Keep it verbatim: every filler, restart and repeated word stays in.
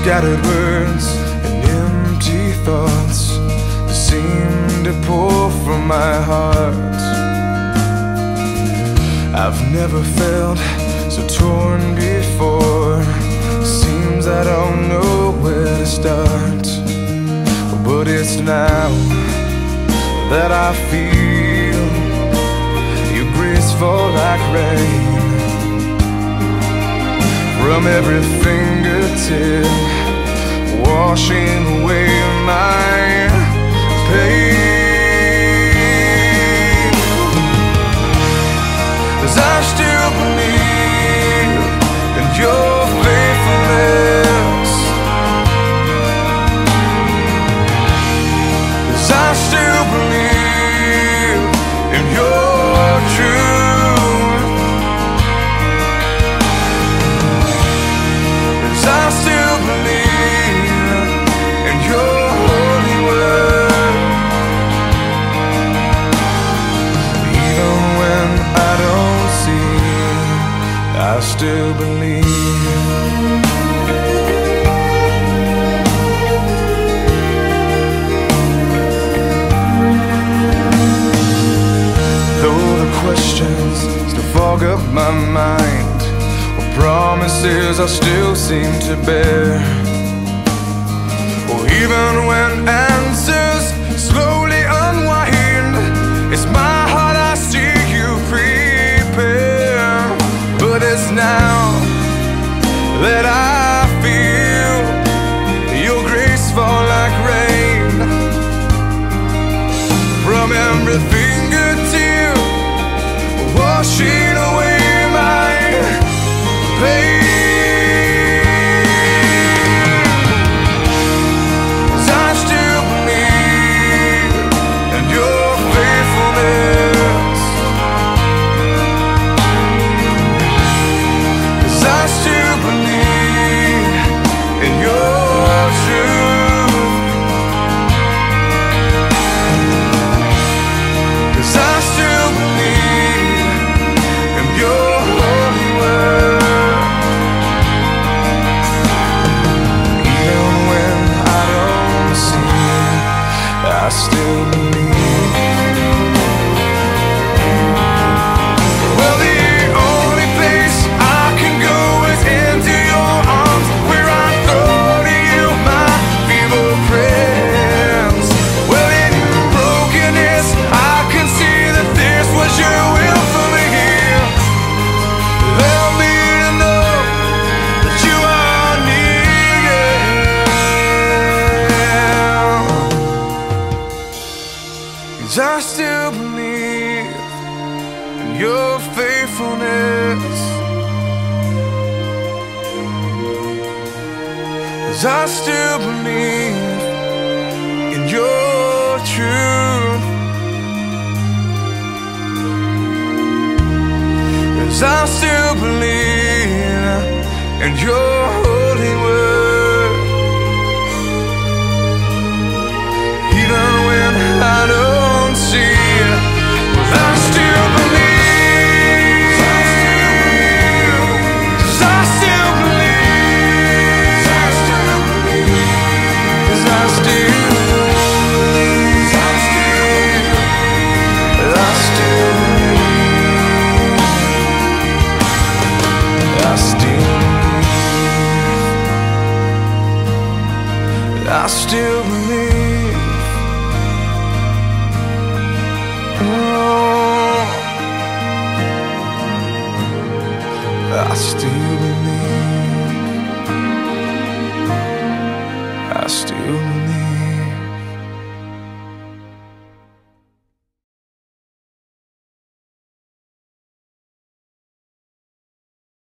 scattered words and empty thoughts that seem to pour from my heart. I've never felt so torn before. Seems I don't know where to start, but it's now that I feel your grace fall like rain from every fingertip, washing away my pain. 'Cause I still believe in your faithfulness. 'Cause I still believe in your truth. 'Cause I still believe in your holy word. Even when I don't see, I still believe. Though the questions still fog up my mind, or promises I still seem to bear, or even when answers slowly unwind, it's my heart I see you prepare. But it's now that I feel your grace fall like rain from every fingertip, washing away my pain. 'Cause I still believe in your faithfulness. 'Cause I still believe in your truth. 'Cause I still believe in your holy word. Even when I don't see, I still believe. Well, the only place I can go is into your arms, where I throw to you my feeble prayers. Well, in brokenness, I can see that this was your will for me. Help me to know that you are near. 'Cause I still believe in your faithfulness. 'Cause I still believe in your truth. 'Cause I still believe in your holy word. Even when I don't see, I still believe. 'Cause I still believe. 'Cause I still believe. 'Cause I still believe. 'Cause I still believe. I still believe. I still believe. Oh, I still believe. I still believe.